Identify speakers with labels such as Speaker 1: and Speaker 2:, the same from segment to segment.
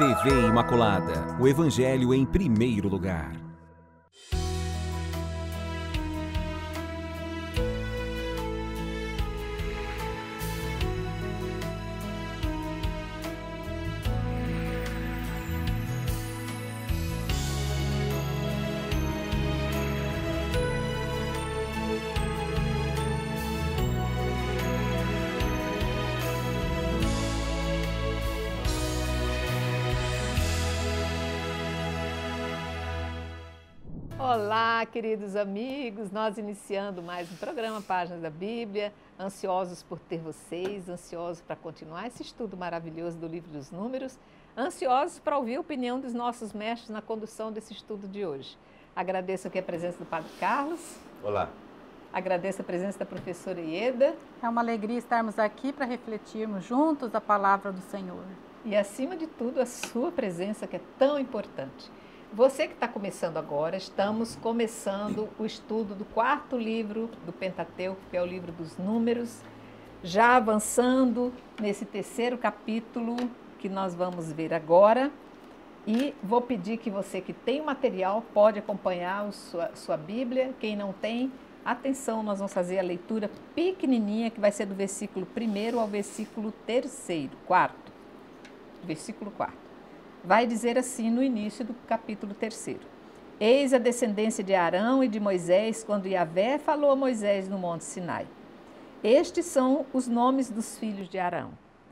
Speaker 1: TV Imaculada, o Evangelho em primeiro lugar.
Speaker 2: Olá, queridos amigos, nós iniciando mais um programa Páginas da Bíblia, ansiosos por ter vocês, ansiosos para continuar esse estudo maravilhoso do Livro dos Números, ansiosos para ouvir a opinião dos nossos mestres na condução desse estudo de hoje. Agradeço aqui a presença do Padre Carlos.
Speaker 3: Olá.
Speaker 2: Agradeço a presença da professora Ieda.
Speaker 4: É uma alegria estarmos aqui para refletirmos juntos a palavra do Senhor.
Speaker 2: E, acima de tudo, a sua presença, que é tão importante. Você que está começando agora, estamos começando o estudo do quarto livro do Pentateuco, que é o livro dos Números, já avançando nesse terceiro capítulo que nós vamos ver agora. E vou pedir que você que tem o material pode acompanhar sua Bíblia. Quem não tem, atenção, nós vamos fazer a leitura pequenininha, que vai ser do versículo 1º ao versículo 4º. Versículo 4. Vai dizer assim no início do capítulo 3. Eis a descendência de Arão e de Moisés, quando Yahvé falou a Moisés no monte Sinai. Estes são os nomes dos filhos de Arão: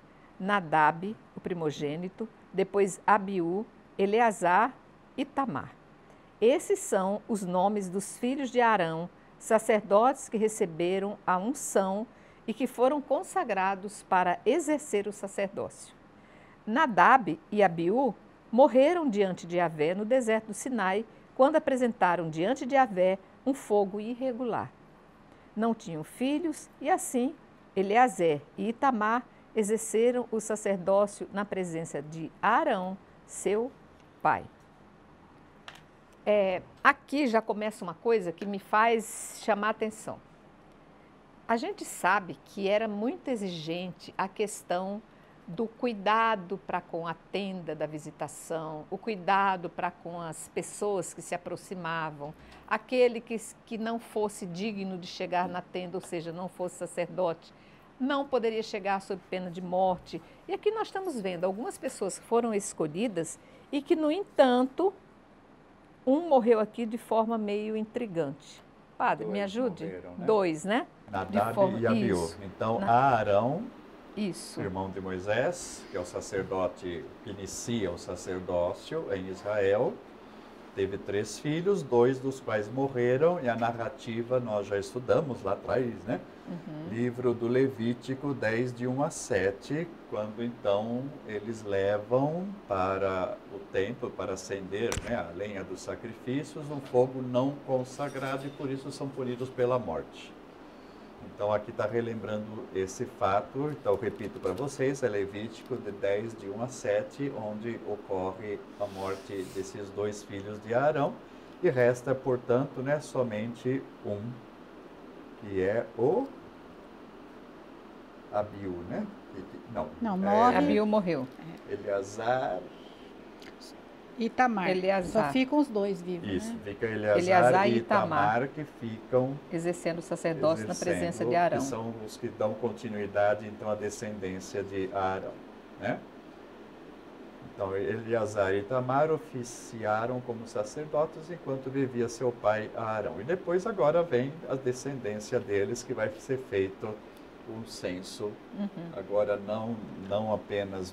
Speaker 2: Nadab, o primogênito, depois Abiú, Eleazar e Itamar. Esses são os nomes dos filhos de Arão, sacerdotes que receberam a unção e que foram consagrados para exercer o sacerdócio. Nadab e Abiú morreram diante de Yahvé no deserto do Sinai, quando apresentaram diante de Yahvé um fogo irregular. Não tinham filhos e assim Eleazar e Itamar exerceram o sacerdócio na presença de Arão, seu pai. Aqui já começa uma coisa que me faz chamar a atenção. A gente sabe que era muito exigente a questão do cuidado para com a tenda da visitação, o cuidado para com as pessoas que se aproximavam, aquele que não fosse digno de chegar na tenda, ou seja, não fosse sacerdote, não poderia chegar sob pena de morte. E aqui nós estamos vendo algumas pessoas que foram escolhidas e que, no entanto, um morreu aqui de forma meio intrigante. Padre, me ajude?
Speaker 3: Morreram, né?
Speaker 2: 2, né?
Speaker 3: Nadab e Abiú.
Speaker 2: Isso.
Speaker 3: Então, Arão,
Speaker 2: Isso.
Speaker 3: irmão de Moisés, que é o sacerdote que inicia o sacerdócio em Israel, teve 3 filhos, 2 dos quais morreram, e a narrativa nós já estudamos lá atrás, né? Livro do Levítico 10, de 1 a 7, quando então eles levam para o templo para acender, né, a lenha dos sacrifícios, um fogo não consagrado, e por isso são punidos pela morte. Então aqui está relembrando esse fato. Então repito para vocês, é Levítico de 10, de 1 a 7, onde ocorre a morte desses 2 filhos de Arão, e resta, portanto, né, somente um, que é o Abiú, né?
Speaker 4: Não, morre.
Speaker 2: Abiú morreu.
Speaker 3: Eleazar.
Speaker 4: Itamar.
Speaker 2: Eleazar.
Speaker 4: Só ficam os 2 vivos,
Speaker 3: Isso,
Speaker 4: né?
Speaker 3: fica Eleazar,
Speaker 2: Eleazar
Speaker 3: e
Speaker 2: e Itamar,
Speaker 3: Itamar, que ficam
Speaker 2: exercendo o sacerdócio na presença de
Speaker 3: exercendo,
Speaker 2: Arão.
Speaker 3: que são os que dão continuidade, então, à descendência de Arão, né? Então, Eleazar e Itamar oficiaram como sacerdotes enquanto vivia seu pai Arão. E depois, agora, vem a descendência deles, que vai ser feito um censo, agora não apenas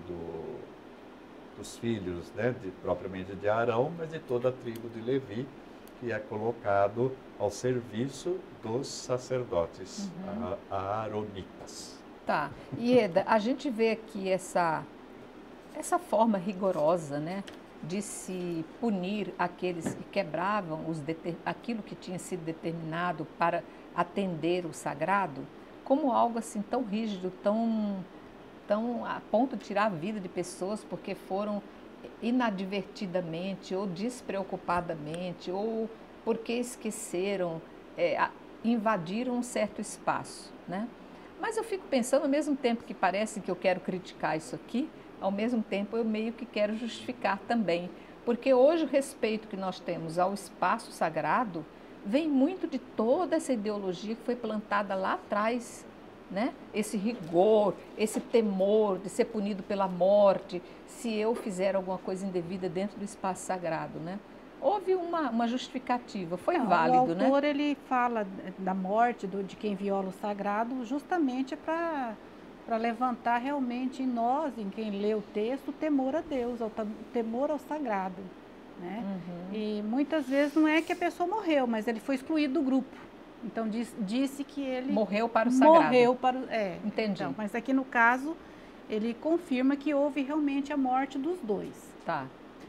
Speaker 3: dos filhos, né, propriamente de Arão, mas de toda a tribo de Levi, que é colocado ao serviço dos sacerdotes aaronitas.
Speaker 2: Tá. Ieda, a gente vê aqui essa forma rigorosa, né, de se punir aqueles que quebravam aquilo que tinha sido determinado para atender o sagrado, como algo assim tão rígido, tão a ponto de tirar a vida de pessoas porque foram inadvertidamente ou despreocupadamente ou porque esqueceram, invadiram um certo espaço, né? Mas eu fico pensando, ao mesmo tempo que parece que eu quero criticar isso aqui, ao mesmo tempo eu meio que quero justificar também. Porque hoje o respeito que nós temos ao espaço sagrado vem muito de toda essa ideologia que foi plantada lá atrás, né? Esse rigor, esse temor de ser punido pela morte, se eu fizer alguma coisa indevida dentro do espaço sagrado, né? Houve uma justificativa, foi válido, né?
Speaker 4: O autor, ele fala da morte de quem viola o sagrado justamente para levantar realmente em nós, em quem lê o texto, o temor a Deus, o temor ao sagrado, né? E muitas vezes não é que a pessoa morreu, mas ele foi excluído do grupo. Então disse que ele
Speaker 2: morreu para o sagrado.
Speaker 4: Morreu para o...
Speaker 2: Entendi.
Speaker 4: Então, mas aqui no caso, ele confirma que houve realmente a morte dos dois.
Speaker 2: Tá.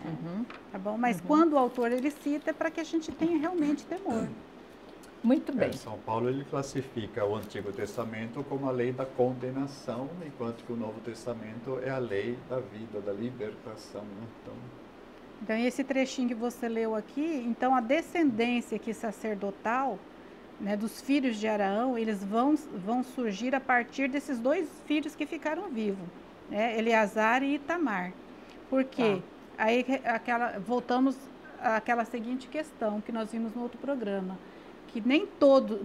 Speaker 4: Tá bom? Mas quando o autor ele cita é para que a gente tenha realmente temor.
Speaker 2: Muito bem.
Speaker 3: São Paulo ele classifica o Antigo Testamento como a lei da condenação, enquanto que o Novo Testamento é a lei da vida, da libertação, né?
Speaker 4: Então esse trechinho que você leu aqui, então a descendência aqui sacerdotal, né, dos filhos de Araão, eles vão surgir a partir desses dois filhos que ficaram vivos, né, Eleazar e Itamar. Por quê? Aí voltamos àquela seguinte questão que nós vimos no outro programa, que nem todos,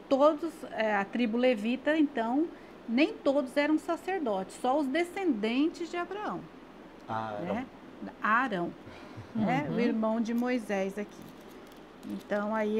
Speaker 4: a tribo levita, então, nem todos eram sacerdotes, só os descendentes de Abraão. Né? Arão, né? O irmão de Moisés aqui. Então, aí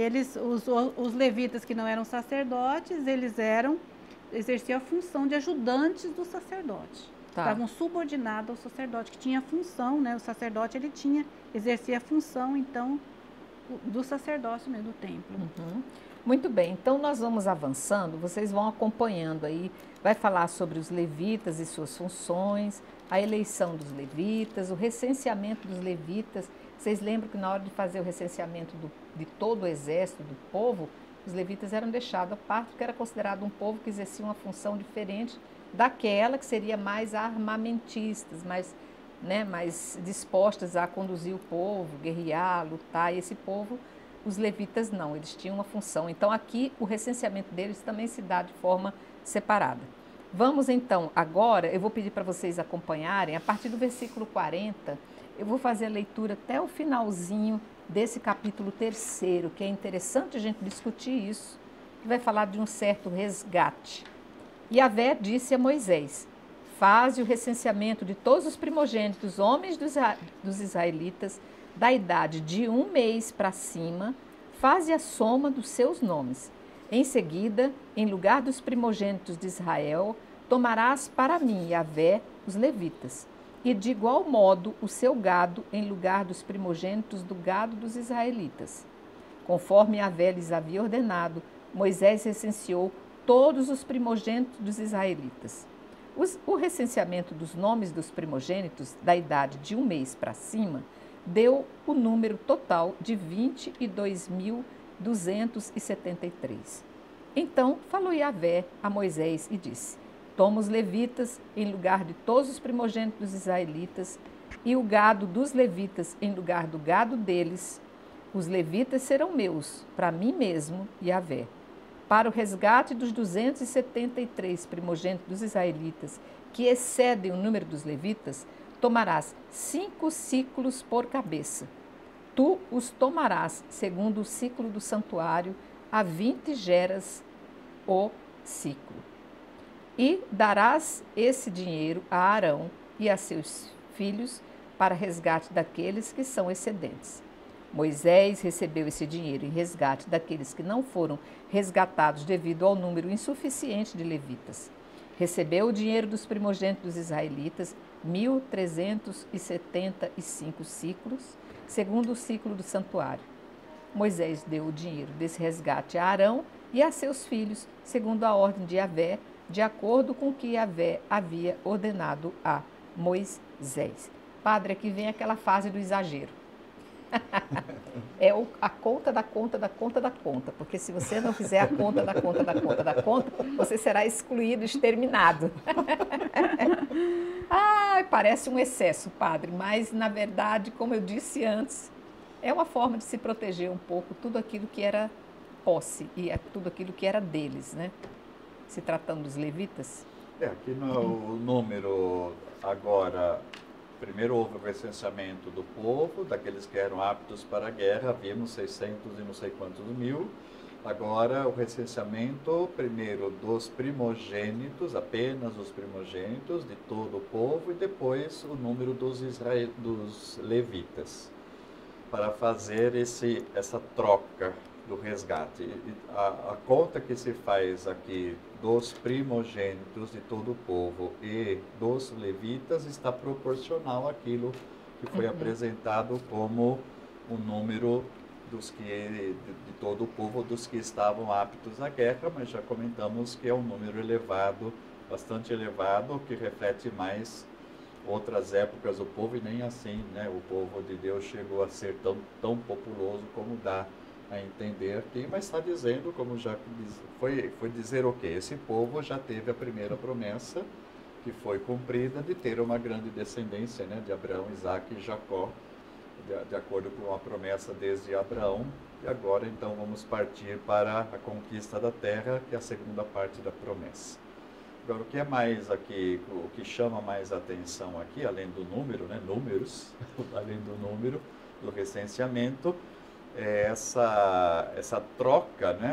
Speaker 4: os levitas que não eram sacerdotes, eles exerciam a função de ajudantes do sacerdote. Estavam subordinados ao sacerdote, que tinha a função, né? O sacerdote, ele exercia a função, então, do sacerdócio mesmo, do templo.
Speaker 2: Muito bem, então nós vamos avançando, vocês vão acompanhando aí, vai falar sobre os levitas e suas funções, a eleição dos levitas, o recenseamento dos levitas. Vocês lembram que na hora de fazer o recenseamento de todo o exército, do povo, os levitas eram deixados à parte, porque era considerado um povo que exercia uma função diferente daquela que seria mais armamentistas, mais dispostas a conduzir o povo, guerrear, lutar. E esse povo, os levitas não, eles tinham uma função. Então aqui o recenseamento deles também se dá de forma separada. Vamos então, agora eu vou pedir para vocês acompanharem, a partir do versículo 40, eu vou fazer a leitura até o finalzinho desse capítulo 3º, que é interessante a gente discutir isso, que vai falar de um certo resgate. E Yahvé disse a Moisés: faze o recenseamento de todos os primogênitos, homens dos israelitas, da idade de 1 mês para cima, faze a soma dos seus nomes. Em seguida, em lugar dos primogênitos de Israel, tomarás para mim, Yahvé, os levitas, e de igual modo o seu gado em lugar dos primogênitos do gado dos israelitas. Conforme Yahvé lhes havia ordenado, Moisés recenseou todos os primogênitos dos israelitas. O recenseamento dos nomes dos primogênitos da idade de 1 mês para cima deu o número total de 22.273. Então falou Yahvé a Moisés e disse: toma os levitas em lugar de todos os primogênitos dos israelitas e o gado dos levitas em lugar do gado deles. Os levitas serão meus, para mim mesmo, Yahvé. Para o resgate dos 273 primogênitos dos israelitas, que excedem o número dos levitas, tomarás 5 ciclos por cabeça. Tu os tomarás, segundo o ciclo do santuário, a 20 geras o ciclo. E darás esse dinheiro a Arão e a seus filhos para resgate daqueles que são excedentes. Moisés recebeu esse dinheiro em resgate daqueles que não foram resgatados devido ao número insuficiente de levitas. Recebeu o dinheiro dos primogênitos dos israelitas, 1.375 ciclos, segundo o ciclo do santuário. Moisés deu o dinheiro desse resgate a Arão e a seus filhos, segundo a ordem de Yahvé, de acordo com o que Yahvé havia ordenado a Moisés. Padre, aqui vem aquela fase do exagero. É a conta da conta da conta da conta, porque se você não fizer a conta da conta da conta da conta, você será excluído, exterminado. Ai, parece um excesso, padre, mas na verdade, como eu disse antes, é uma forma de se proteger um pouco tudo aquilo que era posse e tudo aquilo que era deles, né? Se tratando dos levitas.
Speaker 3: Aqui no número agora primeiro houve o recenseamento do povo, daqueles que eram aptos para a guerra, havíamos 600 e não sei quantos mil. Agora o recenseamento, primeiro dos primogênitos, apenas os primogênitos de todo o povo, e depois o número dos levitas, para fazer essa troca do resgate. A conta que se faz aqui dos primogênitos de todo o povo e dos levitas está proporcional àquilo que foi apresentado como o número de todo o povo, dos que estavam aptos à guerra, mas já comentamos que é um número elevado, bastante elevado, que reflete mais outras épocas do povo, e nem assim, né, o povo de Deus chegou a ser tão populoso como dá a entender aqui, mas está dizendo, como já foi dizer o quê? Esse povo já teve a primeira promessa, que foi cumprida, de ter uma grande descendência, né, de Abraão, Isaque e Jacó, de acordo com a promessa desde Abraão. E agora então vamos partir para a conquista da terra, que é a segunda parte da promessa. Agora, o que é mais aqui, o que chama mais atenção aqui, além do número, né, números, além do número do recenseamento, é essa troca, né,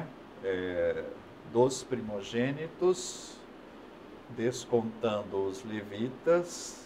Speaker 3: dos primogênitos, descontando os levitas,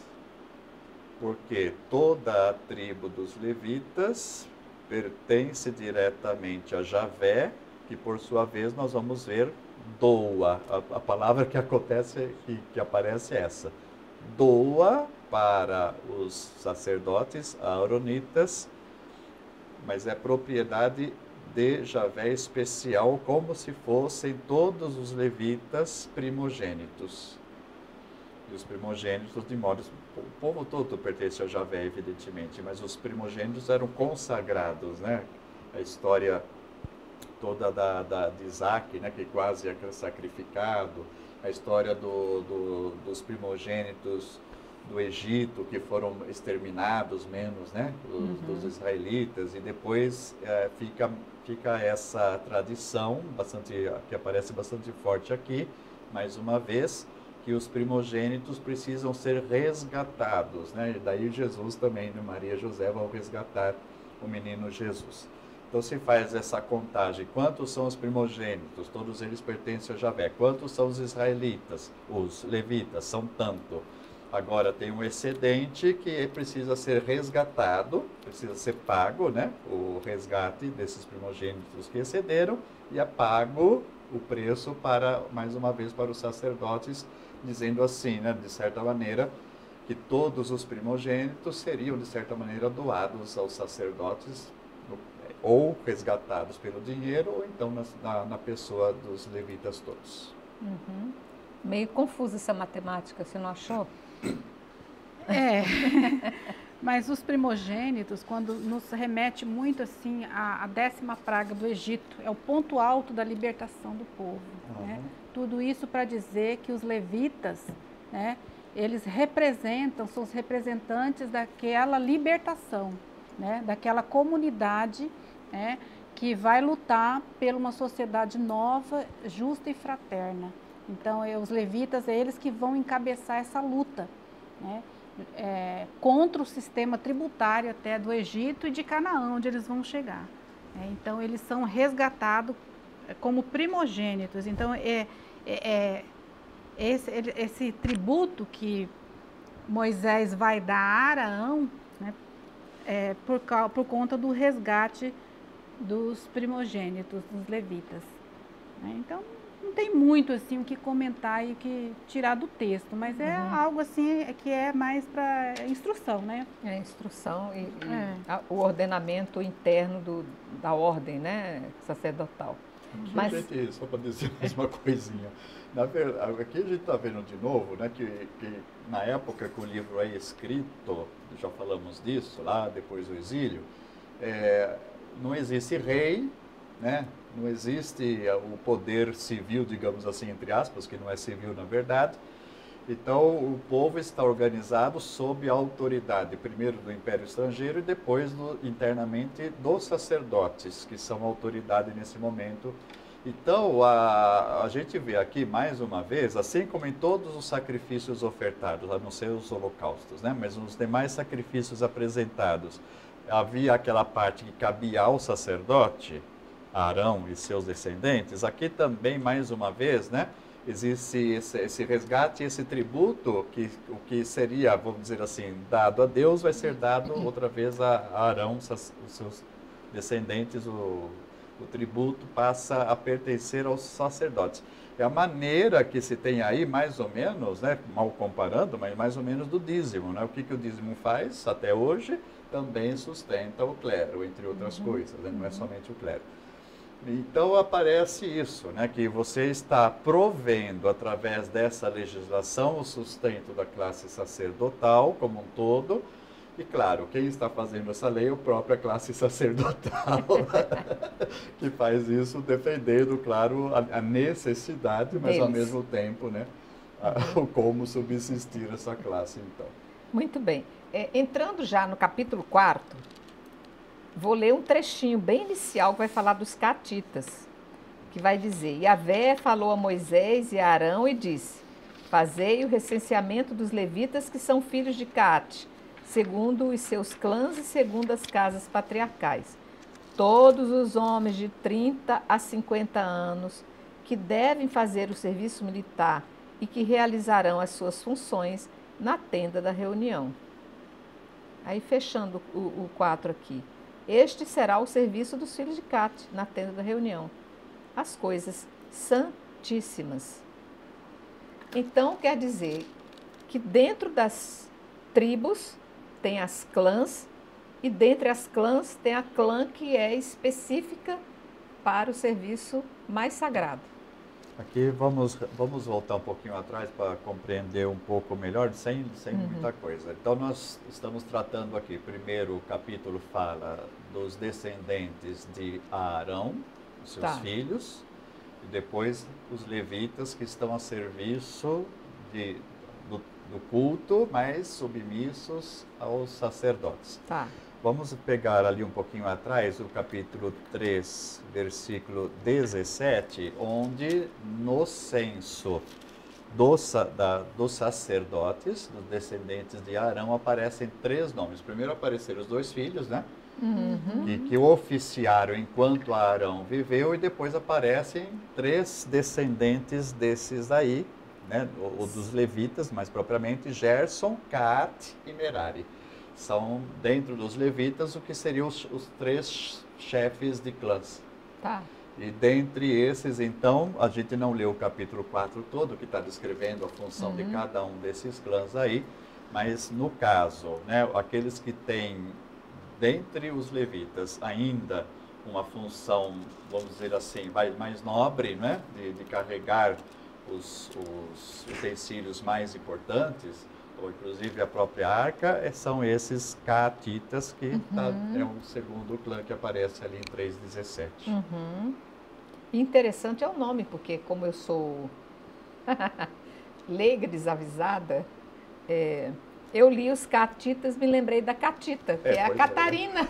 Speaker 3: porque toda a tribo dos levitas pertence diretamente a Javé, que por sua vez nós vamos ver doa. A palavra que aparece é essa: doa para os sacerdotes aaronitas, mas é propriedade de Javé especial, como se fossem todos os levitas primogênitos. E os primogênitos, de modo... O povo todo pertence a Javé, evidentemente, mas os primogênitos eram consagrados, né? A história toda de Isaque, né, que quase é sacrificado, a história dos primogênitos do Egito, que foram exterminados, menos, né, dos israelitas, e depois fica essa tradição, que aparece bastante forte aqui, mais uma vez, que os primogênitos precisam ser resgatados, né? E daí Jesus também, né? Maria e José vão resgatar o menino Jesus. Então se faz essa contagem: quantos são os primogênitos? Todos eles pertencem a Javé. Quantos são os israelitas? Os levitas são tanto. Agora tem um excedente que precisa ser resgatado, precisa ser pago, né? O resgate desses primogênitos que excederam, e é pago o preço mais uma vez, para os sacerdotes, dizendo assim, né, de certa maneira, que todos os primogênitos seriam, de certa maneira, doados aos sacerdotes, ou resgatados pelo dinheiro, ou então na pessoa dos levitas todos.
Speaker 2: Meio confusa essa matemática, você não achou?
Speaker 4: Mas os primogênitos, quando nos remete muito assim à 10ª praga do Egito, é o ponto alto da libertação do povo, né? Tudo isso para dizer que os levitas, né, eles são os representantes daquela libertação, né, daquela comunidade, né, que vai lutar por uma sociedade nova, justa e fraterna. Então, os levitas, eles que vão encabeçar essa luta, né, contra o sistema tributário até do Egito e de Canaã, onde eles vão chegar. Então, eles são resgatados como primogênitos. Então, esse tributo que Moisés vai dar a Araão, né, por conta do resgate dos primogênitos, dos levitas. Então, não tem muito assim o que comentar e o que tirar do texto, mas é algo assim que é mais para instrução, né?
Speaker 2: É instrução e o ordenamento interno da ordem, né, sacerdotal.
Speaker 3: Mas... Gente, só para dizer mais uma coisinha. Na verdade, aqui a gente está vendo de novo, né, que na época que o livro é escrito, já falamos disso, lá depois do exílio, não existe rei, né? Não existe o poder civil, digamos assim, entre aspas, que não é civil na verdade. Então, o povo está organizado sob a autoridade, primeiro do Império Estrangeiro e depois internamente dos sacerdotes, que são a autoridade nesse momento Então, a gente vê aqui, mais uma vez, assim como em todos os sacrifícios ofertados, a não ser os holocaustos, né? Mas os demais sacrifícios apresentados, havia aquela parte que cabia ao sacerdote, Arão e seus descendentes. Aqui também, mais uma vez, né? Existe esse resgate, esse tributo, que o que seria, vamos dizer assim, dado a Deus, vai ser dado outra vez a Arão, os seus descendentes, o tributo passa a pertencer aos sacerdotes. É a maneira que se tem aí, mais ou menos, né, mal comparando, mas mais ou menos do dízimo. Né? O que o dízimo faz até hoje? Também sustenta o clero, entre outras coisas, né? Não é somente o clero. Então aparece isso, né, que você está provendo, através dessa legislação, o sustento da classe sacerdotal como um todo. E claro, quem está fazendo essa lei é a própria classe sacerdotal, que faz isso defendendo, claro, a necessidade, mas ao mesmo tempo, né, o como subsistir essa classe, então.
Speaker 2: Muito bem. Entrando já no capítulo 4, vou ler um trechinho bem inicial que vai falar dos catitas, que vai dizer: Yahvé falou a Moisés e a Arão e disse: fazei o recenseamento dos levitas que são filhos de Cate, segundo os seus clãs e segundo as casas patriarcais. Todos os homens de 30 a 50 anos que devem fazer o serviço militar e que realizarão as suas funções na tenda da reunião. Aí fechando o 4 aqui. Este será o serviço dos filhos de Cate na tenda da reunião. As coisas santíssimas. Então quer dizer que dentro das tribos tem as clãs, e dentre as clãs tem a clã que é específica para o serviço mais sagrado.
Speaker 3: Aqui vamos voltar um pouquinho atrás para compreender um pouco melhor, sem muita coisa. Então nós estamos tratando aqui, primeiro o capítulo fala dos descendentes de Arão, os seus filhos, e depois os levitas que estão a serviço do culto, mas submissos aos sacerdotes.
Speaker 2: Tá.
Speaker 3: Vamos pegar ali um pouquinho atrás o capítulo 3, versículo 17, onde no censo dos sacerdotes, dos descendentes de Arão, aparecem 3 nomes. Primeiro apareceram os 2 filhos, né? Que oficiaram enquanto Arão viveu, e depois aparecem 3 descendentes desses aí, né? O dos levitas, mais propriamente, Gerson, Caate e Merari. São, dentro dos levitas, o que seriam os 3 chefes de clãs.
Speaker 2: Tá.
Speaker 3: E dentre esses, então, a gente não leu o capítulo 4 todo, que está descrevendo a função de cada um desses clãs aí, mas no caso, né, aqueles que têm, dentre os levitas, ainda uma função, vamos dizer assim, mais nobre, né, de carregar os utensílios mais importantes, ou inclusive a própria arca, são esses caatitas, que é o segundo clã que aparece ali em 3,17.
Speaker 2: Interessante é o nome, porque como eu sou leiga desavisada, eu li os catitas, me lembrei da Catita, que é a Catarina.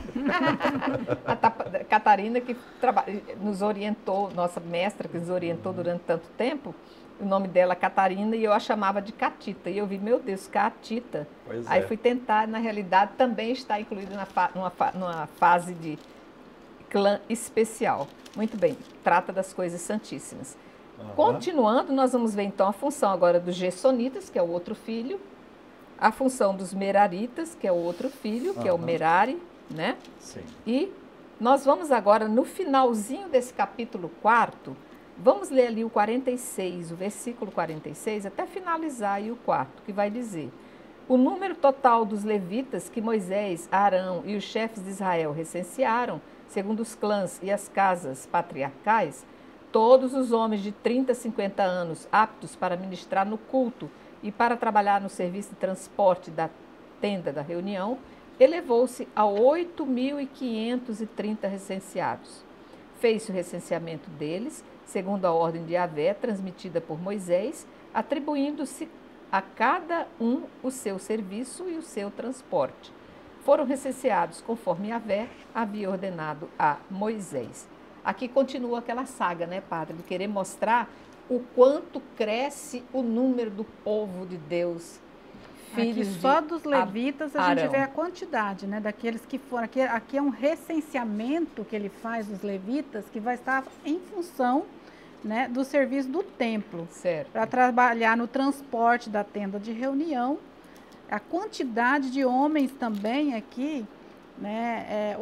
Speaker 2: A Catarina que nos orientou, nossa mestra que nos orientou durante tanto tempo. O nome dela é Catarina e eu a chamava de Catita. E eu vi, meu Deus, Catita. Aí fui tentar, na realidade, também está incluído numa fase de clã especial. Muito bem, trata das coisas santíssimas. Continuando, nós vamos ver então a função agora dos Gersonitas, que é o outro filho, a função dos Meraritas, que é o outro filho, que é o Merari, né?
Speaker 3: Sim.
Speaker 2: E nós vamos agora, no finalzinho desse capítulo 4, vamos ler ali o 46, o versículo 46, até finalizar aí o 4, que vai dizer: o número total dos levitas que Moisés, Arão e os chefes de Israel recensearam, segundo os clãs e as casas patriarcais, todos os homens de 30 a 50 anos aptos para ministrar no culto e para trabalhar no serviço de transporte da tenda da reunião, elevou-se a 8.530 recenseados. Fez-se o recenseamento deles, segundo a ordem de Yahvé, transmitida por Moisés, atribuindo-se a cada um o seu serviço e o seu transporte. Foram recenseados conforme Yahvé havia ordenado a Moisés. aqui continua aquela saga, né, padre, de querer mostrar o quanto cresce o número do povo de Deus.
Speaker 4: Aqui só dos levitas a gente vê a quantidade, né, daqueles que foram. Aqui é um recenseamento que ele faz dos levitas, que vai estar em função, né, do serviço do templo.
Speaker 2: Certo.
Speaker 4: Para trabalhar no transporte da tenda de reunião. A quantidade de homens também aqui, né,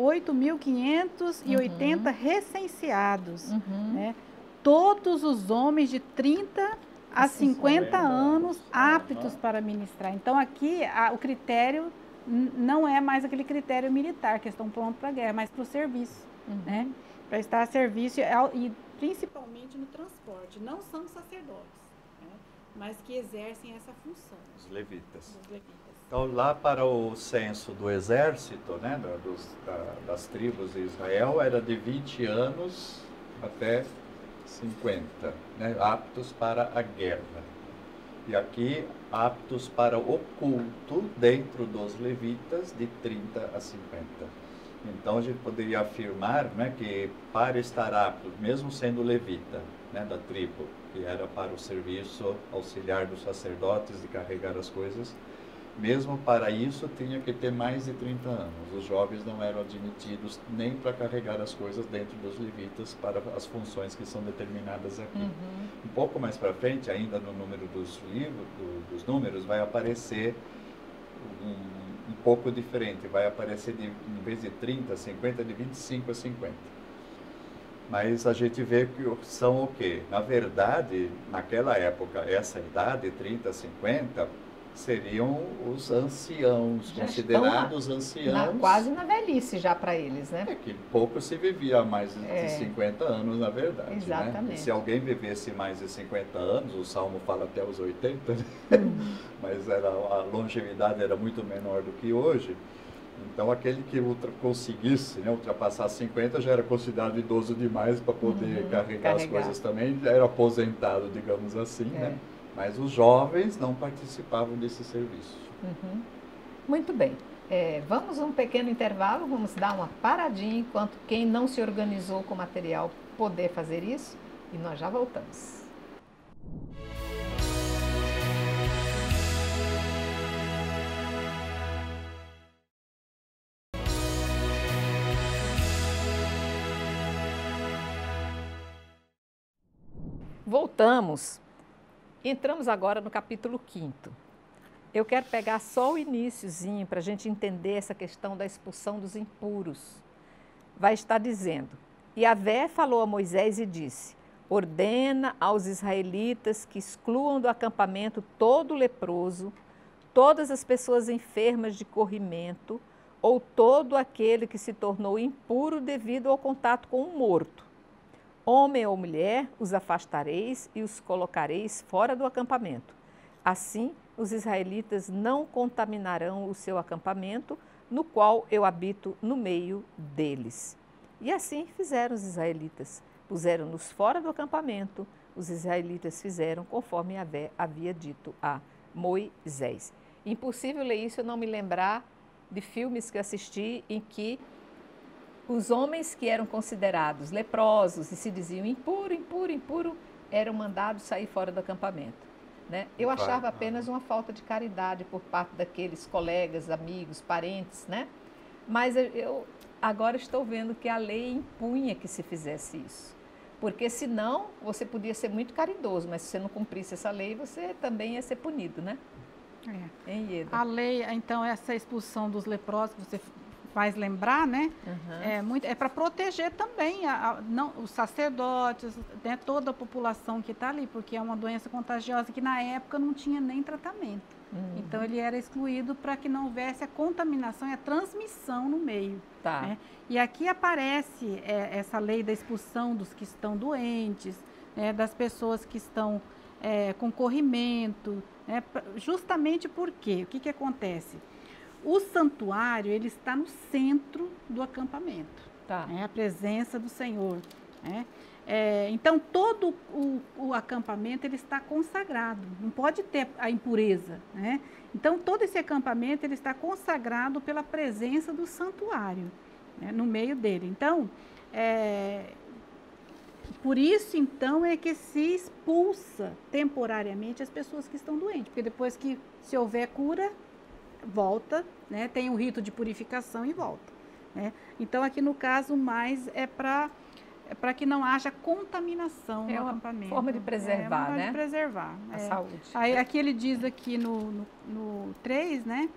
Speaker 4: 8.580 recenseados, né? Todos os homens de 30 a 50 anos aptos para ministrar. Então aqui o critério não é mais aquele critério militar, que estão prontos para a guerra, mas para o serviço, né? Para estar a serviço e principalmente no transporte. Não são sacerdotes, né? Mas que exercem essa função.
Speaker 3: Os levitas.
Speaker 4: Os levitas.
Speaker 3: Então, lá para o censo do exército, né, das tribos de Israel, era de 20 anos até 50, né, aptos para a guerra. E aqui, aptos para o culto dentro dos levitas, de 30 a 50. Então, a gente poderia afirmar, né, que para estar apto, mesmo sendo levita, né, da tribo, que era para o serviço auxiliar dos sacerdotes de carregar as coisas, mesmo para isso tinha que ter mais de 30 anos. Os jovens não eram admitidos nem para carregar as coisas dentro dos levitas para as funções que são determinadas aqui. Um pouco mais para frente, ainda no número dos livros, dos números, vai aparecer um pouco diferente. Vai aparecer, em vez de 30 a 50, de 25 a 50. Mas a gente vê que são o quê? Na verdade, naquela época, essa idade, 30 a 50, seriam os anciãos, já considerados anciãos.
Speaker 2: Quase na velhice já para eles, né?
Speaker 3: É que pouco se vivia há mais de 50 anos, na verdade.
Speaker 2: Exatamente.
Speaker 3: Né? Se alguém vivesse mais de 50 anos, o Salmo fala até os 80, né? Mas a longevidade era muito menor do que hoje. Então, aquele que conseguisse, né, ultrapassar 50 já era considerado idoso demais para poder carregar as coisas também, já era aposentado, digamos assim, né? Mas os jovens não participavam desse serviço.
Speaker 2: Muito bem. Vamos a um pequeno intervalo, vamos dar uma paradinha enquanto quem não se organizou com o material poder fazer isso e nós já voltamos. Voltamos. Entramos agora no capítulo 5º. Eu quero pegar só o iniciozinho para a gente entender essa questão da expulsão dos impuros. Vai estar dizendo: E Yahvé falou a Moisés e disse: ordena aos israelitas que excluam do acampamento todo leproso, todas as pessoas enfermas de corrimento, ou todo aquele que se tornou impuro devido ao contato com um morto. Homem ou mulher, os afastareis e os colocareis fora do acampamento. Assim, os israelitas não contaminarão o seu acampamento, no qual eu habito no meio deles. E assim fizeram os israelitas. Puseram-nos fora do acampamento. Os israelitas fizeram conforme Yahvé havia dito a Moisés. Impossível ler isso e não me lembrar de filmes que assisti em que os homens que eram considerados leprosos e se diziam impuro, impuro, impuro, eram mandados sair fora do acampamento, né? Eu achava apenas uma falta de caridade por parte daqueles colegas, amigos, parentes, né? Mas eu agora estou vendo que a lei impunha que se fizesse isso. Porque senão você podia ser muito caridoso, mas se você não cumprisse essa lei, você também ia ser punido, né? Hein, Ieda?
Speaker 4: A lei, então, essa expulsão dos leprosos que você faz lembrar, né? É para proteger também os sacerdotes, né, toda a população que está ali, porque é uma doença contagiosa que na época não tinha nem tratamento. Então ele era excluído para que não houvesse a contaminação e a transmissão no meio. Né? E aqui aparece essa lei da expulsão dos que estão doentes, né, das pessoas que estão com corrimento, né, justamente porque o que acontece? O santuário, ele está no centro do acampamento, né? A presença do Senhor, né? Então, todo o acampamento, ele está consagrado, não pode ter a impureza, né? Então, todo esse acampamento, ele está consagrado pela presença do santuário, né, no meio dele. Então, Por isso, então, é que se expulsa temporariamente as pessoas que estão doentes. Porque depois que, se houver cura, volta, né? Tem um rito de purificação e volta, né? Então, aqui no caso, mais é para que não haja contaminação no acampamento.
Speaker 2: É uma forma de preservar,
Speaker 4: uma forma
Speaker 2: né?
Speaker 4: de preservar.
Speaker 2: A saúde.
Speaker 4: Aí, aqui ele diz aqui no 3, né?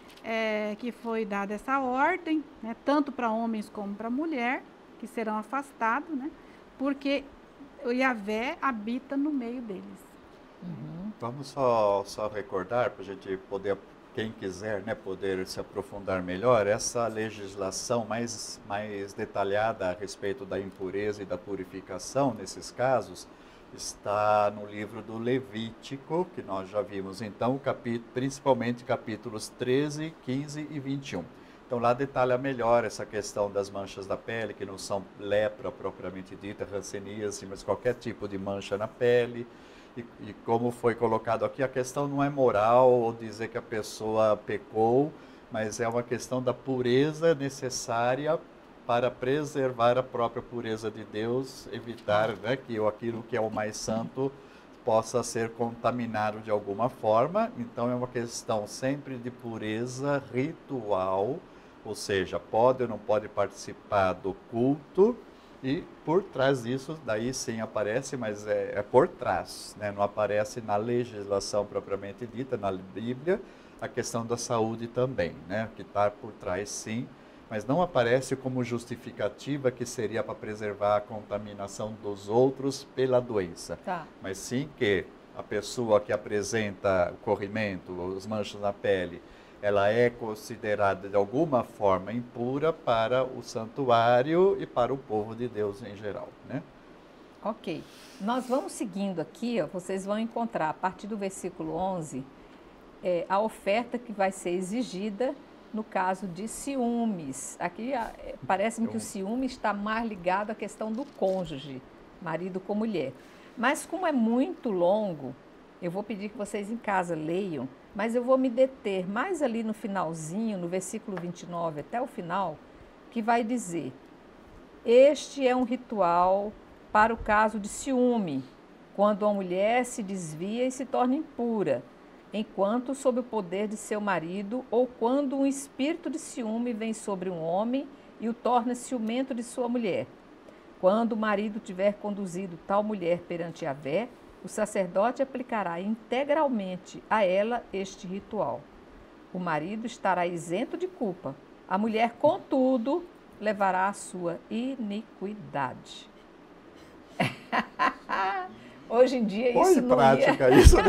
Speaker 4: Que foi dada essa ordem, né? Tanto para homens como para mulher, que serão afastados, né? Porque o Yahvé habita no meio deles.
Speaker 2: Uhum.
Speaker 3: Vamos só recordar, para a gente poder, quem quiser, né, poder se aprofundar melhor, essa legislação mais detalhada a respeito da impureza e da purificação, nesses casos, está no livro do Levítico, que nós já vimos, então, principalmente capítulos 13, 15 e 21. Então, lá detalha melhor essa questão das manchas da pele, que não são lepra propriamente dita, hanseníase, mas qualquer tipo de mancha na pele. E como foi colocado aqui, a questão não é moral ou dizer que a pessoa pecou, mas é uma questão da pureza necessária para preservar a própria pureza de Deus, evitar, né, que aquilo que é o mais santo possa ser contaminado de alguma forma. Então, é uma questão sempre de pureza ritual, ou seja, pode ou não pode participar do culto, e por trás disso, daí sim aparece, mas é por trás, né? Não aparece na legislação propriamente dita, na Bíblia, a questão da saúde também, né? Que está por trás sim, mas não aparece como justificativa que seria para preservar a contaminação dos outros pela doença.
Speaker 2: Tá.
Speaker 3: Mas sim que a pessoa que apresenta o corrimento, os manchas na pele, ela é considerada de alguma forma impura para o santuário e para o povo de Deus em geral, né?
Speaker 2: Ok. Nós vamos seguindo aqui, ó, vocês vão encontrar a partir do versículo 11 a oferta que vai ser exigida no caso de ciúmes. Aqui parece-me que o ciúme está mais ligado à questão do cônjuge, marido com mulher. Mas como é muito longo, eu vou pedir que vocês em casa leiam, mas eu vou me deter mais ali no finalzinho, no versículo 29 até o final, que vai dizer: este é um ritual para o caso de ciúme, quando a mulher se desvia e se torna impura, enquanto sob o poder de seu marido, ou quando um espírito de ciúme vem sobre um homem e o torna ciumento de sua mulher. Quando o marido tiver conduzido tal mulher perante Yahvé, o sacerdote aplicará integralmente a ela este ritual. O marido estará isento de culpa. A mulher, contudo, levará a sua iniquidade. Hoje em dia isso não
Speaker 3: prática
Speaker 2: ia...
Speaker 3: isso.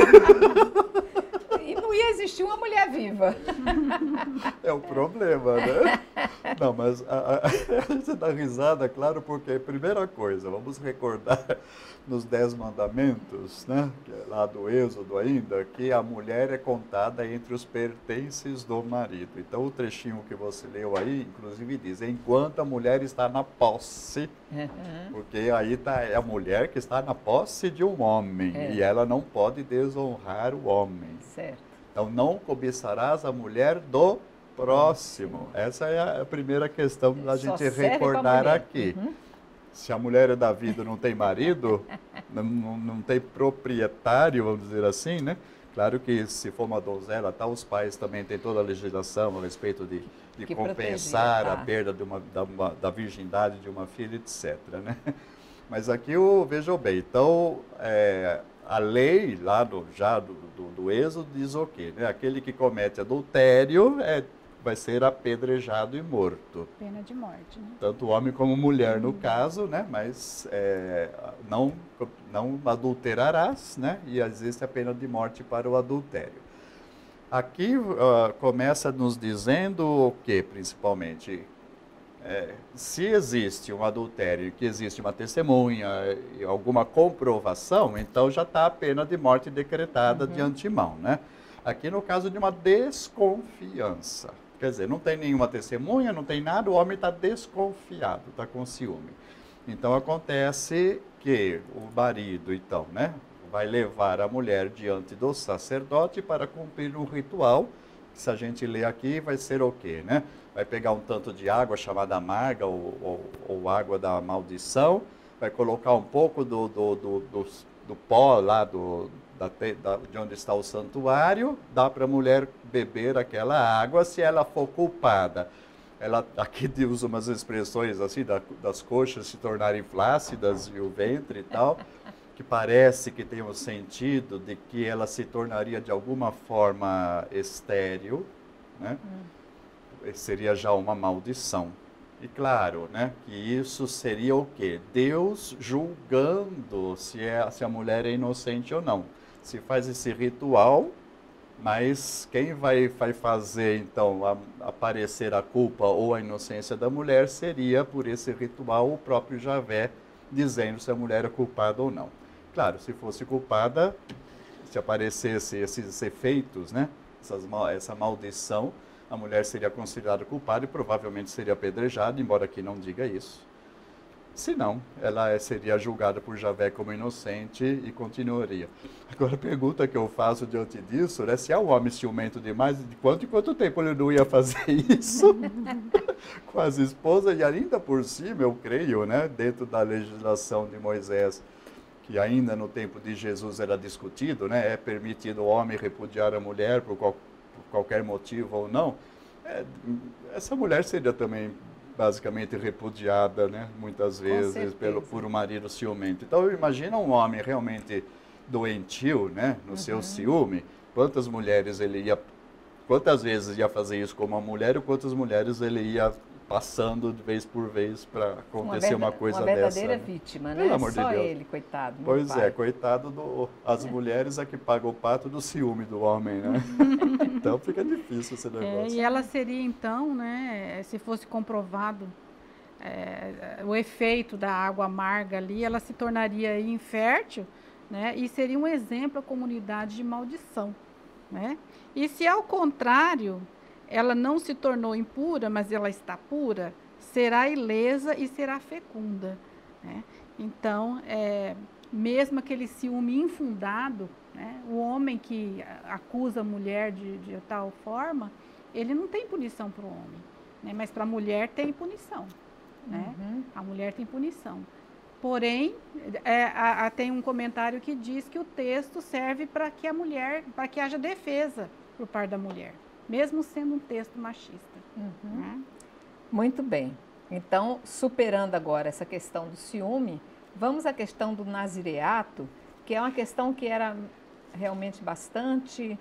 Speaker 2: E não ia existir uma mulher viva.
Speaker 3: É o problema, né? Não, mas a gente dá risada, claro, porque, primeira coisa, vamos recordar nos 10 mandamentos, né? Que é lá do Êxodo ainda, que a mulher é contada entre os pertences do marido. Então, o trechinho que você leu aí, inclusive, diz: enquanto a mulher está na posse, porque aí é a mulher que está na posse de um homem, e ela não pode desonrar o homem.
Speaker 2: Certo.
Speaker 3: Então, não cobiçarás a mulher do próximo. Essa é a primeira questão da gente recordar aqui. Se a mulher é da vida não tem marido, não tem proprietário, vamos dizer assim, né? Claro que se for uma donzela, tá, os pais também têm toda a legislação a respeito de compensar a perda da virgindade de uma filha, etc., né? Mas aqui, vejam bem, então, a lei lá do Êxodo diz o quê? Né? Aquele que comete adultério vai ser apedrejado e morto.
Speaker 4: Pena de morte, né?
Speaker 3: Tanto homem como mulher, no caso, né? Mas não adulterarás, né? E existe a pena de morte para o adultério. Aqui começa nos dizendo o que, principalmente? Se existe um adultério, que existe uma testemunha e alguma comprovação, então já está a pena de morte decretada de antemão, né? Aqui no caso de uma desconfiança. Quer dizer, não tem nenhuma testemunha, não tem nada, o homem está desconfiado, está com ciúme. Então acontece que o marido, então, né, vai levar a mulher diante do sacerdote para cumprir um ritual. Se a gente ler aqui, vai ser o quê, né? Vai pegar um tanto de água chamada amarga ou água da maldição, vai colocar um pouco do pó lá de onde está o santuário, dá para a mulher beber aquela água se ela for culpada. Ela aqui usa umas expressões assim, das coxas se tornarem flácidas e o ventre e tal, que parece que tem o sentido de que ela se tornaria de alguma forma estéril, né? Seria já uma maldição. E claro, né, que isso seria o quê? Deus julgando se a mulher é inocente ou não. Se faz esse ritual, mas quem vai fazer, então, aparecer a culpa ou a inocência da mulher seria, por esse ritual, o próprio Javé, dizendo se a mulher é culpada ou não. Claro, se fosse culpada, se aparecesse esses efeitos, né, essa maldição, a mulher seria considerada culpada e provavelmente seria apedrejada, embora aqui não diga isso. Se não, ela seria julgada por Javé como inocente e continuaria. Agora, a pergunta que eu faço diante disso, né, se há um homem ciumento demais, de quanto tempo ele não ia fazer isso com as esposas? E ainda por cima, eu creio, né, dentro da legislação de Moisés, que ainda no tempo de Jesus era discutido, né, é permitido o homem repudiar a mulher por qualquer motivo ou não, essa mulher seria também basicamente repudiada, né, muitas vezes por um marido ciumento. Então, imagina um homem realmente doentio, né, no seu ciúme, quantas vezes ia fazer isso como uma mulher e quantas mulheres ele ia passando de vez por vez para acontecer uma coisa dessa.
Speaker 2: Uma verdadeira vítima, né?
Speaker 3: Pelo amor
Speaker 2: Só
Speaker 3: de Deus.
Speaker 2: ele, coitado.
Speaker 3: Pois é, coitado as mulheres é que pagam o pato do ciúme do homem, né? Então fica difícil esse negócio.
Speaker 4: E ela seria então, né, se fosse comprovado o efeito da água amarga ali, ela se tornaria infértil, né, e seria um exemplo à comunidade de maldição, né? E se ao contrário, ela não se tornou impura, mas ela está pura, será ilesa e será fecunda, né? Então, mesmo aquele ciúme infundado, né, o homem que acusa a mulher de tal forma, ele não tem punição para o homem, né, mas para a mulher tem punição, né? A mulher tem punição. Porém, tem um comentário que diz que o texto serve para que haja defesa por parte da mulher, mesmo sendo um texto machista. Né?
Speaker 2: Muito bem. Então, superando agora essa questão do ciúme, vamos à questão do nazireato, que é uma questão que era realmente bastante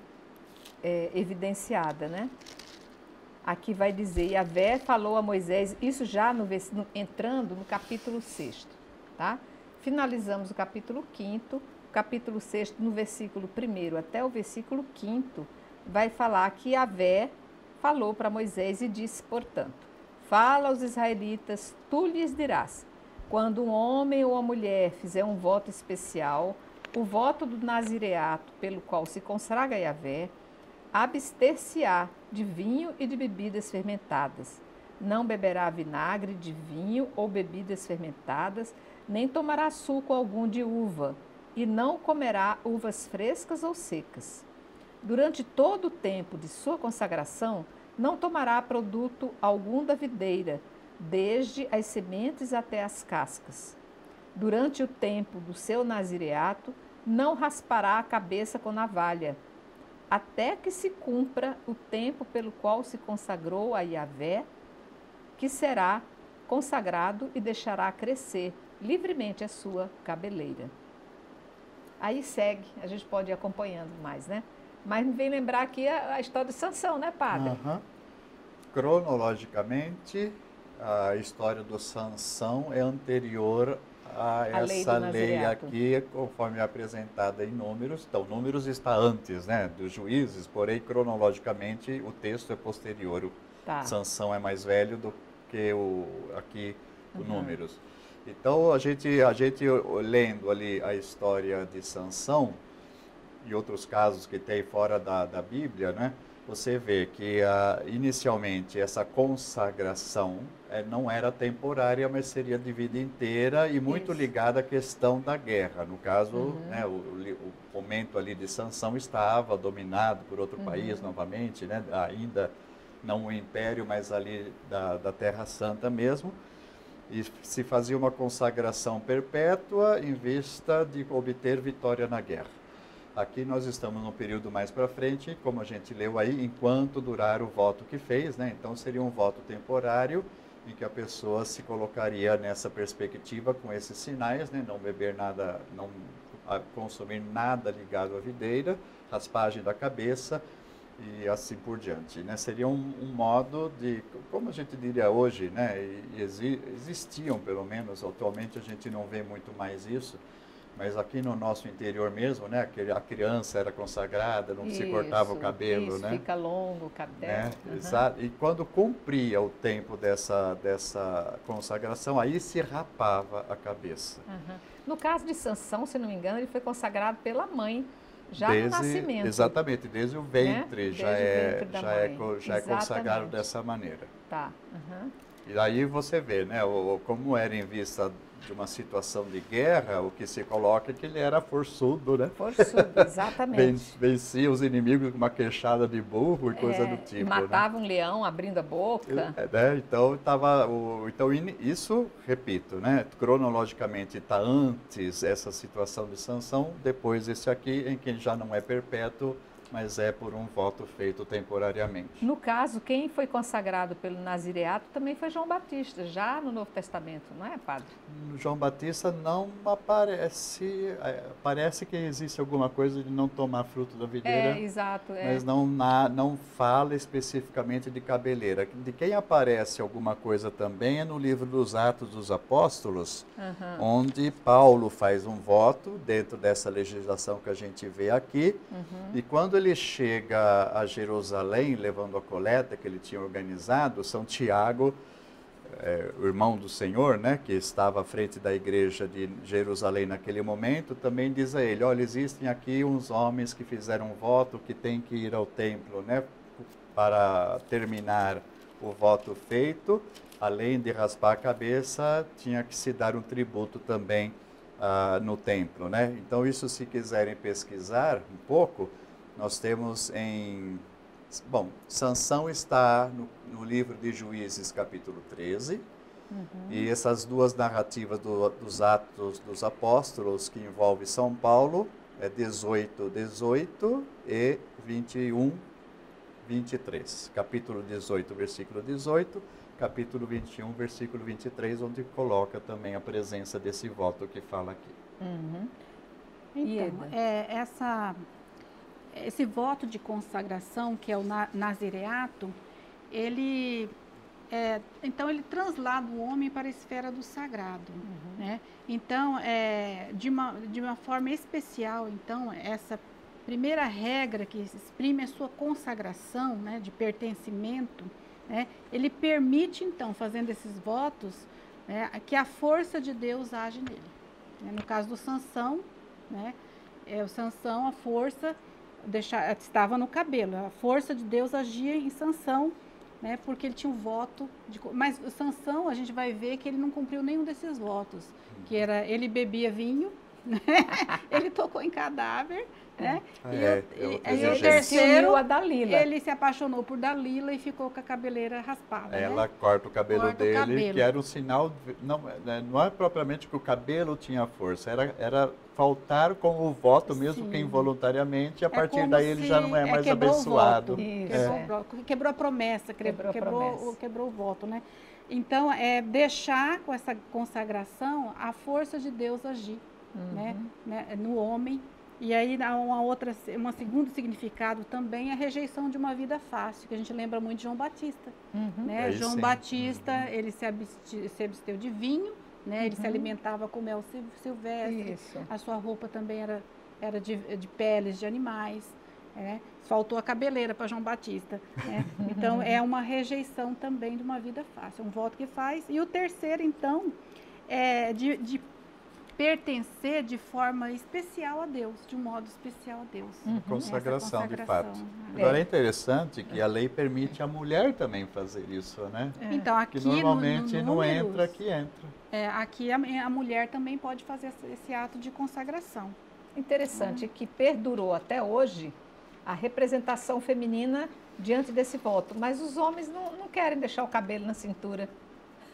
Speaker 2: evidenciada, né? Aqui vai dizer, Yahvé falou a Moisés, isso já entrando no capítulo 6º, tá? Finalizamos o capítulo 5º, o capítulo 6º, no versículo 1º até o versículo 5º, vai falar que Yahvé falou para Moisés e disse, portanto, fala aos israelitas, tu lhes dirás, quando um homem ou uma mulher fizer um voto especial, o voto do nazireato pelo qual se consagra Yahvé, abster-se-á de vinho e de bebidas fermentadas. Não beberá vinagre de vinho ou bebidas fermentadas, nem tomará suco algum de uva, e não comerá uvas frescas ou secas. Durante todo o tempo de sua consagração, não tomará produto algum da videira, desde as sementes até as cascas. Durante o tempo do seu nazireato, não raspará a cabeça com navalha, até que se cumpra o tempo pelo qual se consagrou a Yahvé, que será consagrado e deixará crescer livremente a sua cabeleira. Aí segue, a gente pode ir acompanhando mais, né? Mas me vem lembrar aqui a história de Sansão, né, padre?
Speaker 3: Cronologicamente, a história do Sansão é anterior a essa lei aqui, conforme é apresentada em Números. Então, Números está antes, né, dos Juízes, porém, cronologicamente, o texto é posterior. Sansão é mais velho do que o Números. Então, a gente lendo ali a história de Sansão e outros casos que tem fora da Bíblia, né, você vê que inicialmente essa consagração não era temporária, mas seria de vida inteira e muito ligada à questão da guerra. No caso, né, o momento ali de Sansão estava dominado por outro país novamente, né, ainda não o império, mas ali da Terra Santa mesmo. E se fazia uma consagração perpétua em vista de obter vitória na guerra. Aqui nós estamos num período mais para frente, como a gente leu aí, enquanto durar o voto que fez, né? Então seria um voto temporário, em que a pessoa se colocaria nessa perspectiva com esses sinais, né? Não beber nada, não consumir nada ligado à videira, raspagem da cabeça e assim por diante, né? Seria um modo de, como a gente diria hoje, né? Existiam pelo menos, atualmente a gente não vê muito mais isso, mas aqui no nosso interior mesmo, né? A criança era consagrada, não se cortava o cabelo,
Speaker 2: isso,
Speaker 3: né?
Speaker 2: Fica longo o cabelo.
Speaker 3: Exato. E quando cumpria o tempo dessa consagração, aí se rapava a cabeça.
Speaker 2: No caso de Sansão, se não me engano, ele foi consagrado pela mãe, já no nascimento.
Speaker 3: Exatamente, desde o ventre,
Speaker 2: né?
Speaker 3: já é consagrado dessa maneira.
Speaker 2: Tá.
Speaker 3: E aí você vê, né? Como era em vista de uma situação de guerra, o que se coloca é que ele era forçudo, né?
Speaker 2: Forçudo, exatamente.
Speaker 3: Vencia os inimigos com uma queixada de burro e coisa do tipo.
Speaker 2: E matava um leão abrindo a boca.
Speaker 3: Né? Então, isso, repito, né? Cronologicamente está antes essa situação de Sansão, depois esse aqui, em que já não é perpétuo, mas é por um voto feito temporariamente.
Speaker 2: No caso, quem foi consagrado pelo nazireato também foi João Batista, já no Novo Testamento, não é, padre?
Speaker 3: João Batista não aparece, parece que existe alguma coisa de não tomar fruto da videira,
Speaker 2: exato,
Speaker 3: mas não fala especificamente de cabeleira. De quem aparece alguma coisa também é no livro dos Atos dos Apóstolos, onde Paulo faz um voto dentro dessa legislação que a gente vê aqui, e quando ele chega a Jerusalém, levando a coleta que ele tinha organizado, São Tiago, o irmão do Senhor, né, que estava à frente da igreja de Jerusalém naquele momento, também diz a ele, olha, existem aqui uns homens que fizeram um voto que tem que ir ao templo, né, para terminar o voto feito, além de raspar a cabeça, tinha que se dar um tributo também no templo, né. Então isso, se quiserem pesquisar um pouco, nós temos Bom, Sansão está no livro de Juízes, capítulo 13, e essas duas narrativas dos Atos dos Apóstolos, que envolve São Paulo, é 18 e 21, 23. Capítulo 18, versículo 18, capítulo 21, versículo 23, onde coloca também a presença desse voto que fala aqui.
Speaker 4: Então, esse voto de consagração, que é o nazireato, então ele translada o homem para a esfera do sagrado, né? Então, de uma forma especial, então, essa primeira regra que exprime a sua consagração, né, de pertencimento, né, ele permite, então, fazendo esses votos, né, que a força de Deus age nele. No caso do Sansão, né, o Sansão, a força estava no cabelo, a força de Deus agia em Sansão, né, porque ele tinha um voto, mas o Sansão, a gente vai ver que ele não cumpriu nenhum desses votos, que era, ele bebia vinho, né, ele tocou em cadáver, né, e o terceiro,
Speaker 2: a Dalila.
Speaker 4: Ele se apaixonou por Dalila e ficou com a cabeleira raspada.
Speaker 3: Ela, né, corta o cabelo dele, que era um sinal, não é propriamente que o cabelo tinha força, era faltar com o voto, mesmo que involuntariamente, e a partir daí ele já não é mais abençoado.
Speaker 4: Quebrou a promessa, quebrou o voto, né? Então, deixar com essa consagração a força de Deus agir, né, no homem. E aí, um segundo significado também é a rejeição de uma vida fácil, que a gente lembra muito de João Batista. Né? João Batista, ele se absteu de vinho, né? Ele se alimentava com mel silvestre. Isso. A sua roupa também era de peles de animais. Faltou a cabeleira para João Batista. Né? Então, é uma rejeição também de uma vida fácil, um voto que faz. E o terceiro, então, é de pertencer de forma especial a Deus, de um modo especial a Deus.
Speaker 3: Consagração, de fato. Agora é interessante que a lei permite a mulher também fazer isso, né?
Speaker 4: Então, aqui
Speaker 3: que normalmente não entra, aqui entra.
Speaker 4: Aqui a mulher também pode fazer esse ato de consagração.
Speaker 2: Interessante que perdurou até hoje a representação feminina diante desse voto, mas os homens não querem deixar o cabelo na cintura.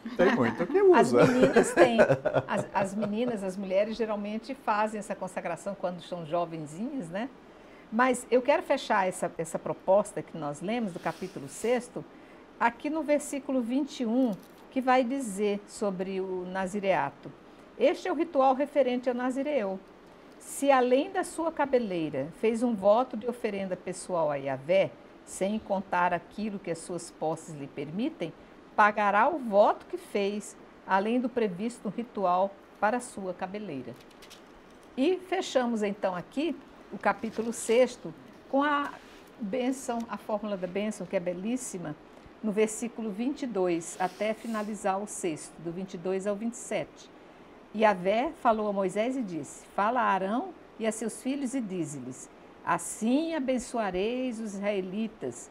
Speaker 3: Tem muito que
Speaker 2: As
Speaker 3: usa.
Speaker 2: meninas têm, as meninas, as mulheres geralmente fazem essa consagração quando são jovenzinhas, né? Mas eu quero fechar essa proposta que nós lemos do capítulo 6, aqui no versículo 21, que vai dizer sobre o nazireato. Este é o ritual referente ao nazireu. Se além da sua cabeleira fez um voto de oferenda pessoal a Yahvé, sem contar aquilo que as suas posses lhe permitem, pagará o voto que fez, além do previsto no ritual para a sua cabeleira. E fechamos então aqui o capítulo 6 com a bênção, a fórmula da bênção, que é belíssima, no versículo 22, até finalizar o 6, do 22 ao 27. Yahvé falou a Moisés e disse: Fala a Arão e a seus filhos e dize-lhes: Assim abençoareis os israelitas,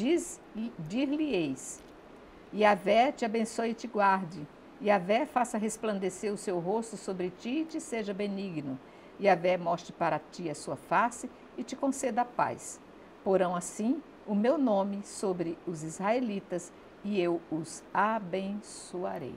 Speaker 2: dir-lhe-eis: Yahvé te abençoe e te guarde. Yahvé faça resplandecer o seu rosto sobre ti e te seja benigno. Yahvé mostre para ti a sua face e te conceda a paz. Porão assim o meu nome sobre os israelitas e eu os abençoarei.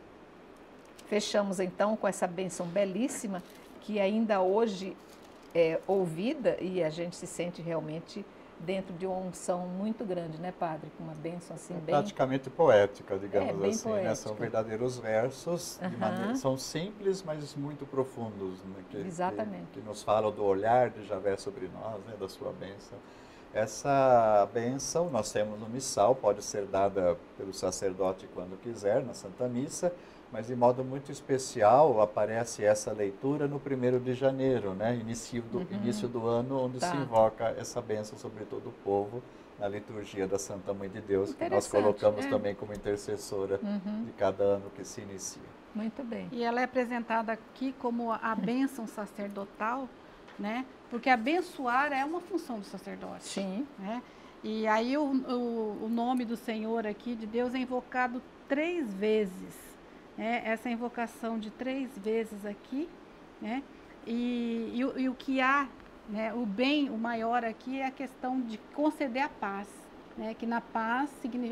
Speaker 2: Fechamos então com essa bênção belíssima que ainda hoje é ouvida e a gente se sente realmente dentro de uma unção muito grande, né, Padre? Com uma bênção assim bem...
Speaker 3: Praticamente poética, digamos
Speaker 2: bem
Speaker 3: assim, né?
Speaker 2: poética.
Speaker 3: São verdadeiros versos, de
Speaker 2: Aham.
Speaker 3: são simples, mas muito profundos, né?
Speaker 2: Exatamente.
Speaker 3: Que nos falam do olhar de Yahvé sobre nós, né? Da sua bênção. Essa bênção nós temos no missal, pode ser dada pelo sacerdote quando quiser, na Santa Missa, mas de modo muito especial aparece essa leitura no 1º de janeiro, né? Início do ano, onde se invoca essa bênção sobre todo o povo, na liturgia da Santa Mãe de Deus, que nós colocamos também como intercessora de cada ano que se inicia.
Speaker 2: Muito bem.
Speaker 4: E ela é apresentada aqui como a bênção sacerdotal, né? Porque abençoar é uma função do sacerdote.
Speaker 2: Sim.
Speaker 4: Né? E aí o nome do Senhor aqui, de Deus, é invocado 3 vezes. Né? Essa invocação de 3 vezes aqui, né? E o que há, né? O bem, o maior aqui é a questão de conceder a paz. Né? Que na paz,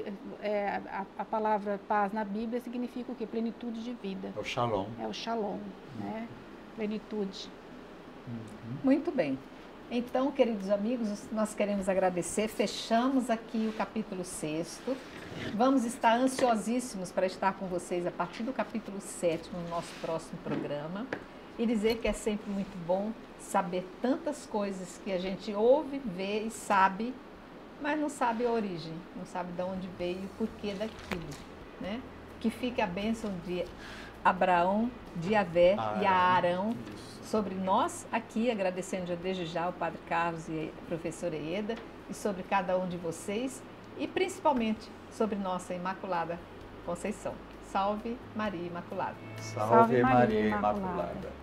Speaker 4: a palavra paz na Bíblia significa o quê? Plenitude de vida.
Speaker 3: É o Shalom.
Speaker 4: É o Shalom, né? Plenitude.
Speaker 2: Muito bem. Então, queridos amigos, nós queremos agradecer. Fechamos aqui o capítulo 6. Vamos estar ansiosíssimos para estar com vocês a partir do capítulo 7 no nosso próximo programa. E dizer que é sempre muito bom saber tantas coisas que a gente ouve, vê e sabe, mas não sabe a origem, não sabe de onde veio e o porquê daquilo. Né? Que fique a bênção de Abraão, de Yahvé e a Arão sobre nós aqui, agradecendo desde já o Padre Carlos e a professora Ieda, e sobre cada um de vocês, e principalmente sobre nossa Imaculada Conceição. Salve Maria Imaculada.
Speaker 3: Salve Maria Imaculada.